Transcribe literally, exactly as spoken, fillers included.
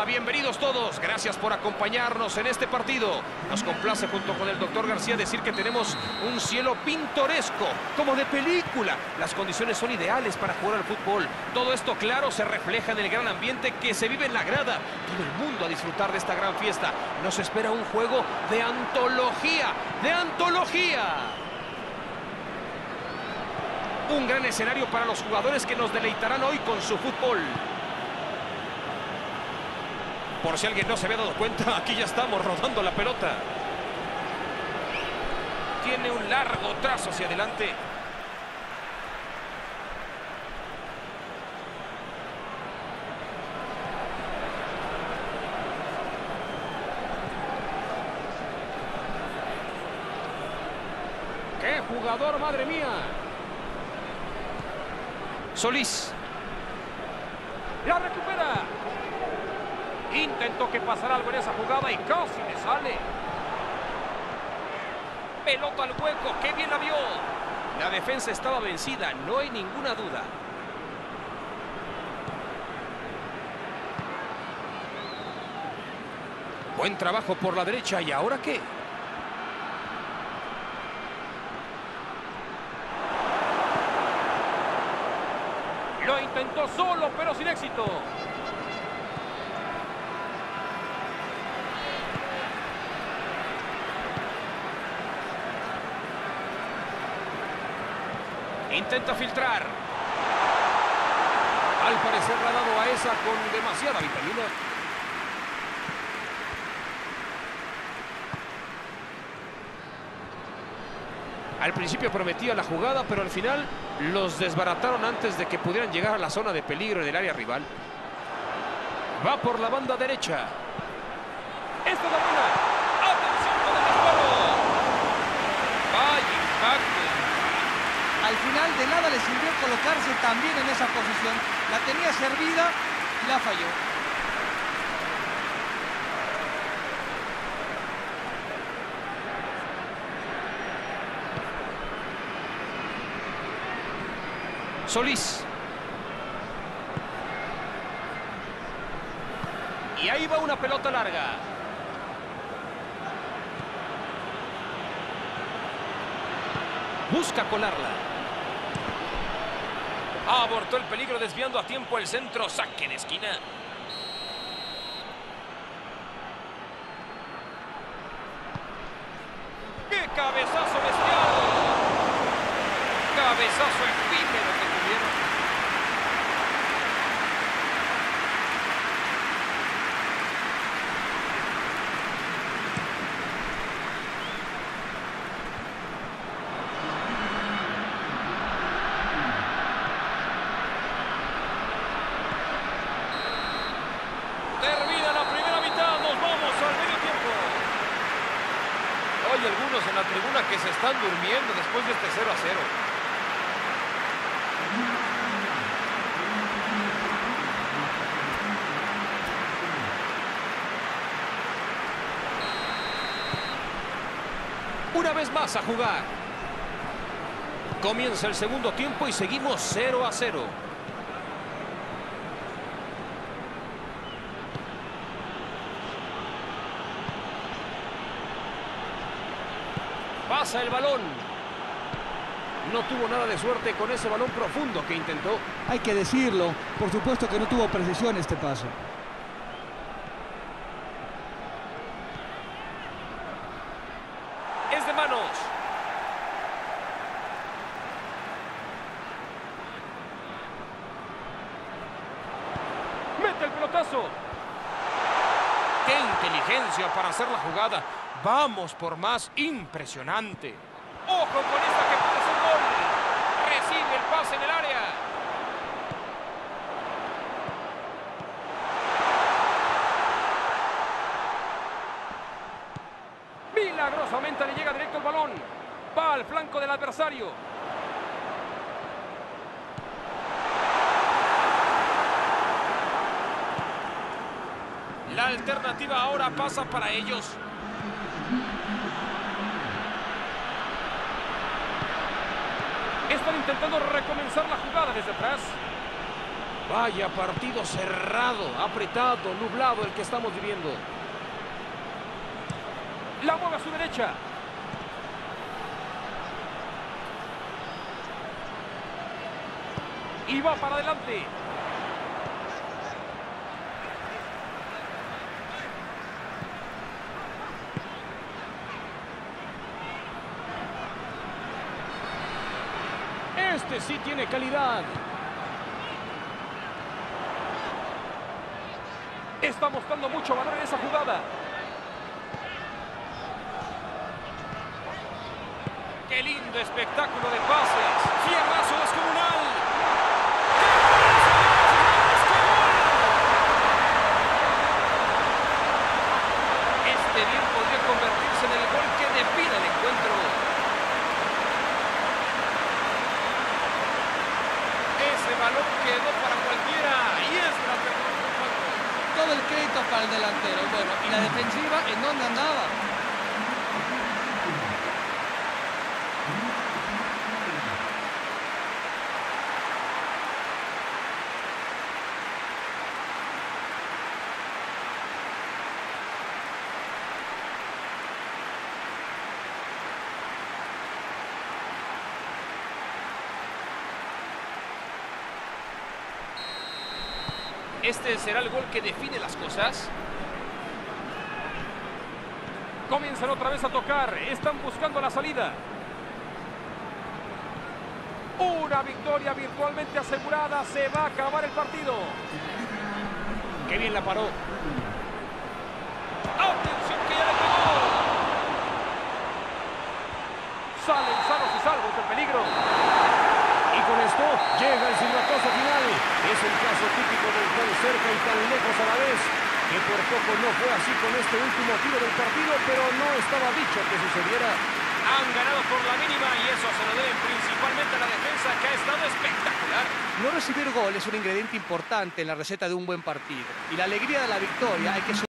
Bienvenidos todos, gracias por acompañarnos en este partido. Nos complace junto con el doctor García decir que tenemos un cielo pintoresco, como de película. Las condiciones son ideales para jugar al fútbol. Todo esto, claro, se refleja en el gran ambiente que se vive en la grada. Todo el mundo a disfrutar de esta gran fiesta. Nos espera un juego de antología, de antología. Un gran escenario para los jugadores que nos deleitarán hoy con su fútbol. Por si alguien no se había dado cuenta, aquí ya estamos rodando la pelota. Tiene un largo trazo hacia adelante. ¡Qué jugador, madre mía! Solís. La recupera. Intentó que pasara algo en esa jugada y casi le sale. Pelota al hueco, qué bien la vio. La defensa estaba vencida, no hay ninguna duda. Buen trabajo por la derecha, ¿y ahora qué? Lo intentó solo, pero sin éxito. Intenta filtrar. Al parecer le ha dado a esa con demasiada vitamina. Al principio prometía la jugada, pero al final los desbarataron antes de que pudieran llegar a la zona de peligro en el área rival. Va por la banda derecha. Esta es la buena. ¡Atención con el disparo! ¡Vaya impacto! Al final de nada le sirvió colocarse también en esa posición. La tenía servida y la falló. Solís. Y ahí va una pelota larga. Busca colarla. Abortó el peligro desviando a tiempo el centro. Saque de esquina. ¡Qué cabezazo bestial! Cabezazo efímero que tuvieron. Termina la primera mitad, nos vamos al medio tiempo. Hay algunos en la tribuna que se están durmiendo después de este cero a cero. Una vez más a jugar. Comienza el segundo tiempo y seguimos cero a cero. Pasa el balón. No tuvo nada de suerte con ese balón profundo que intentó. Hay que decirlo, por supuesto que no tuvo precisión este paso. Es de manos. Mete el pelotazo. ¡Qué inteligencia para hacer la jugada! Vamos por más. Impresionante. ¡Ojo con esta que puede ser gol! Recibe el pase en el área. Milagrosamente le llega directo el balón. Va al flanco del adversario. La alternativa ahora pasa para ellos. Están intentando recomenzar la jugada desde atrás. Vaya partido cerrado, apretado, nublado el que estamos viviendo. La mueve a su derecha. Y va para adelante. Este sí tiene calidad. Está mostrando mucho valor en esa jugada. ¡Qué lindo espectáculo de pases! ¡Fierrazo descomunal! Este bien podría convertirse en el gol que define el encuentro. Ese balón quedó para cualquiera y es la perdón. Todo el crédito para el delantero. Bueno, ¿y la defensiva en dónde andaba? ¿Este será el gol que define las cosas? Comienzan otra vez a tocar. Están buscando la salida. Una victoria virtualmente asegurada. Se va a acabar el partido. ¡Qué bien la paró! ¡Atención que ya le pegó! Salen sanos y salvos del peligro. Y con esto llega el silbatazo final. Es el caso típico del tan cerca y tan lejos a la vez, que por poco no fue así con este último tiro del partido, pero no estaba dicho que sucediera. Han ganado por la mínima y eso se lo deben principalmente a la defensa, que ha estado espectacular. No recibir gol es un ingrediente importante en la receta de un buen partido. Y la alegría de la victoria hay que